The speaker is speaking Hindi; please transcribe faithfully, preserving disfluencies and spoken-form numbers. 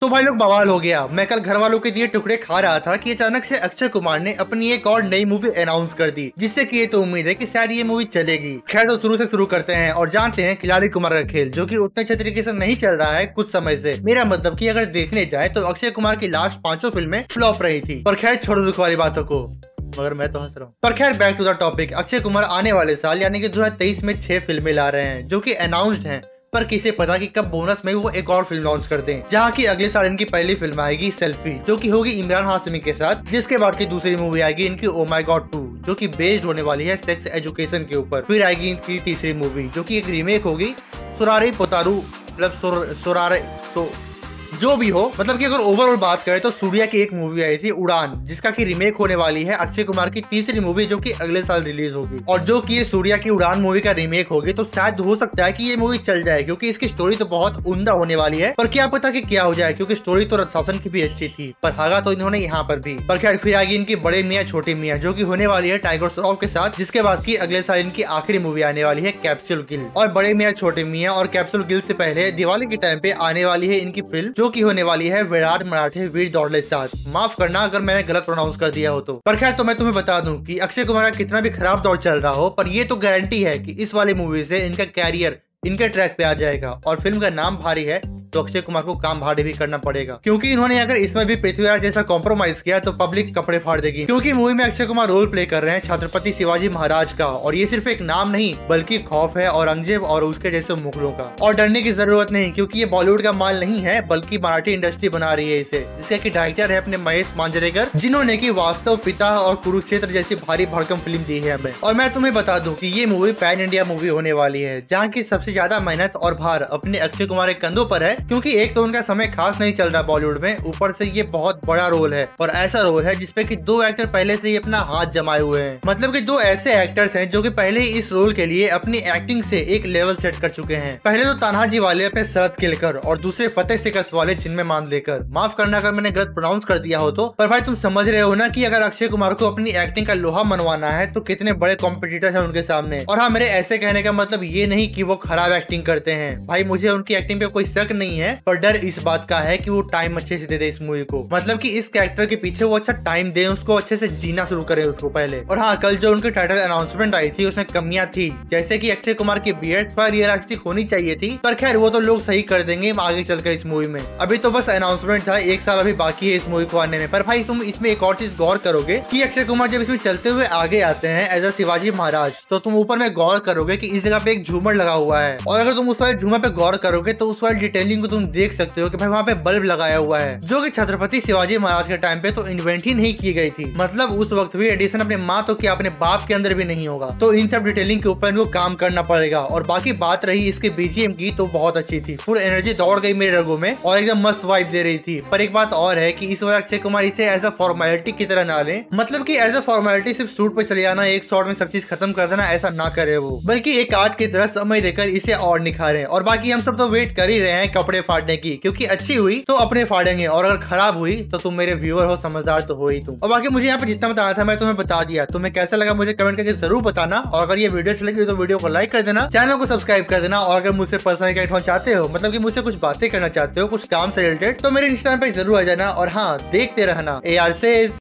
तो भाई लोग बवाल हो गया। मैं कल घर वालों के दिए टुकड़े खा रहा था कि अचानक से अक्षय कुमार ने अपनी एक और नई मूवी अनाउंस कर दी, जिससे कि ये तो उम्मीद है कि शायद ये मूवी चलेगी। खैर तो शुरू से शुरू करते हैं और जानते हैं खिलाड़ी कुमार का खेल, जो कि उतने अच्छे तरीके से नहीं चल रहा है कुछ समय से। मेरा मतलब कि अगर देखने जाए तो अक्षय कुमार की लास्ट पांचों फिल्में फ्लॉप रही थी। पर खैर छोड़ो दुख वाली बातों को, मगर मैं तो हंस रहा हूँ। पर खैर back to the topic. Akshay Kumar आने वाले साल यानी कि दो हजार तेईस में छह फिल्में ला रहे हैं, जो कि अनाउंस्ड हैं। पर किसे पता कि कब बोनस में वो एक और फिल्म लॉन्च कर दें, जहाँ की अगले साल इनकी पहली फिल्म आएगी सेल्फी, जो कि होगी इमरान हाशमी के साथ। जिसके बाद की दूसरी मूवी आएगी इनकी ओ माय गॉड टू, जो कि बेस्ड होने वाली है सेक्स एजुकेशन के ऊपर। फिर आएगी इनकी तीसरी मूवी, जो कि एक रीमेक होगी सुरारे पोतारू, मतलब सुर, सुरारे सो जो भी हो, मतलब कि अगर ओवरऑल बात करें तो सूर्या की एक मूवी आई थी उड़ान, जिसका की रीमेक होने वाली है अक्षय कुमार की तीसरी मूवी, जो कि अगले साल रिलीज होगी। और जो कि ये सूर्या की उड़ान मूवी का रीमेक होगी, तो शायद हो सकता है कि ये मूवी चल जाए, क्योंकि इसकी स्टोरी तो बहुत उम्दा होने वाली है। पर क्या पता कि क्या हो जाए, क्योंकि स्टोरी तो रत्शासन की भी अच्छी थी, पर हागा तो इन्होंने यहाँ पर भी। पर खैर फिर आएगी इनकी बड़े मियाँ छोटे मियाँ, जो की होने वाली है टाइगर श्रॉफ के साथ। जिसके बाद की अगले साल इनकी आखिरी मूवी आने वाली है कैप्सूल गिल। और बड़े मियाँ छोटे मियाँ और कैप्सूल गिल से पहले दिवाली के टाइम पे आने वाली है इनकी फिल्म, जो की होने वाली है विराट मराठे वीर दौड़ले साथ। माफ करना अगर मैंने गलत प्रोनाउंस कर दिया हो तो। पर खैर तो मैं तुम्हें बता दूं कि अक्षय कुमार का कितना भी खराब दौर चल रहा हो, पर ये तो गारंटी है कि इस वाली मूवी से इनका कैरियर इनके ट्रैक पे आ जाएगा। और फिल्म का नाम भारी है तो अक्षय कुमार को काम भारी भी करना पड़ेगा, क्योंकि इन्होंने अगर इसमें भी पृथ्वीराज जैसा कॉम्प्रोमाइज किया तो पब्लिक कपड़े फाड़ देगी। क्योंकि मूवी में अक्षय कुमार रोल प्ले कर रहे हैं छत्रपति शिवाजी महाराज का, और ये सिर्फ एक नाम नहीं बल्कि खौफ है औरंगजेब और उसके जैसे मुगलों का। और डरने की जरूरत नहीं, क्योंकि ये बॉलीवुड का माल नहीं है बल्कि मराठी इंडस्ट्री बना रही है इसे, जिसका की डायरेक्टर है अपने महेश मांजरेकर, जिन्होंने की वास्तव, पिता और कुरुक्षेत्र जैसी भारी भड़कम फिल्म दी है हमें। और मैं तुम्हें बता दूं कि ये मूवी पैन इंडिया मूवी होने वाली है, जहाँ की सबसे ज्यादा मेहनत और भार अपने अक्षय कुमार के कंधों पर है, क्योंकि एक तो उनका समय खास नहीं चल रहा बॉलीवुड में, ऊपर से ये बहुत बड़ा रोल है। और ऐसा रोल है जिसपे कि दो एक्टर पहले से ही अपना हाथ जमाए हुए हैं। मतलब कि दो ऐसे एक्टर्स हैं जो कि पहले ही इस रोल के लिए अपनी एक्टिंग से एक लेवल सेट कर चुके हैं। पहले तो तान्हाजी वाले पे शरद केलकर और दूसरे फतेह शिकस्त वाले जिनमें मांजरेकर। माफ करना अगर मैंने गलत प्रोनाउंस कर दिया हो तो, पर भाई तुम समझ रहे हो ना कि अगर अक्षय कुमार को अपनी एक्टिंग का लोहा मनवाना है तो कितने बड़े कॉम्पिटिटर है उनके सामने। और हाँ, मेरे ऐसे कहने का मतलब ये नहीं कि वो खराब एक्टिंग करते हैं, भाई मुझे उनकी एक्टिंग पे कोई शक नहीं है, पर डर इस बात का है कि वो टाइम अच्छे से दे दे इस मूवी को। मतलब कि इस कैरेक्टर के पीछे वो अच्छा टाइम दे, उसको अच्छे से जीना शुरू करे उसको पहले। और हाँ, कल जो उनके टाइटल अनाउंसमेंट आई थी उसमें कमियां थी, जैसे कि अक्षय कुमार की बियर्ड थोड़ा रियलिस्टिक होनी चाहिए थी, पर खैर वो तो लोग सही कर देंगे आगे चलकर इस मूवी में। अभी तो बस अनाउंसमेंट था, एक साल अभी बाकी है इस मूवी को आने में। पर भाई तुम इसमें एक और चीज गौर करोगे कि अक्षय कुमार जब इसमें चलते हुए आगे आते हैं एज अ शिवाजी महाराज, तो तुम ऊपर में गौर करोगे कि इस जगह पे एक झूमर लगा हुआ है। और अगर तुम उस वाले झूमर पे गौर करोगे तो उस वाली डिटेलिंग को तुम देख सकते हो कि भाई वहाँ पे बल्ब लगाया हुआ है, जो कि छत्रपति शिवाजी महाराज के टाइम पे तो इन्वेंट ही नहीं की गई थी। मतलब उस वक्त भी एडिशन अपने माँ तो क्या अपने बाप के अंदर भी नहीं होगा। तो इन सब डिटेलिंग के ऊपर इनको काम करना पड़ेगा। और बाकी बात रही इसके बीजीएम की, तो बहुत अच्छी थी, फुल एनर्जी दौड़ गई मेरे रगों में और एकदम मस्त वाइब दे रही थी। पर एक बात और है कि इस बार अक्षय कुमार इसे एज अ फॉर्मेलिटी की तरह ना ले, मतलब कि एज अ फॉर्मेलिटी सिर्फ सूट पे चले जाना, एक शॉट में सब चीज खत्म कर देना, ऐसा ना करे वो, बल्कि एक आर्ट की तरह समय देकर इसे और निखारे। और बाकी हम सब तो वेट कर ही रहे हैं कपड़े फाड़ने की, क्योंकि अच्छी हुई तो अपने फाड़ेंगे और अगर खराब हुई तो तुम मेरे व्यूअर हो, समझदार तो हो ही तुम। और बाकी मुझे यहाँ पे जितना बताना था मैं तुम्हें बता दिया। तुम्हें कैसा लगा मुझे कमेंट करके जरूर बताना, और अगर ये वीडियो अच्छी लगी तो वीडियो को लाइक कर देना, चैनल को सब्सक्राइब कर देना। और अगर मुझसे पर्सनल कनेक्ट होना चाहते हो, मतलब कि मुझसे कुछ बातें करना चाहते हो कुछ काम से रिलेटेड, तो मेरे इंस्टाग्राम पे जरूर आ जाना। और हाँ, देखते रहना ए आर सेज।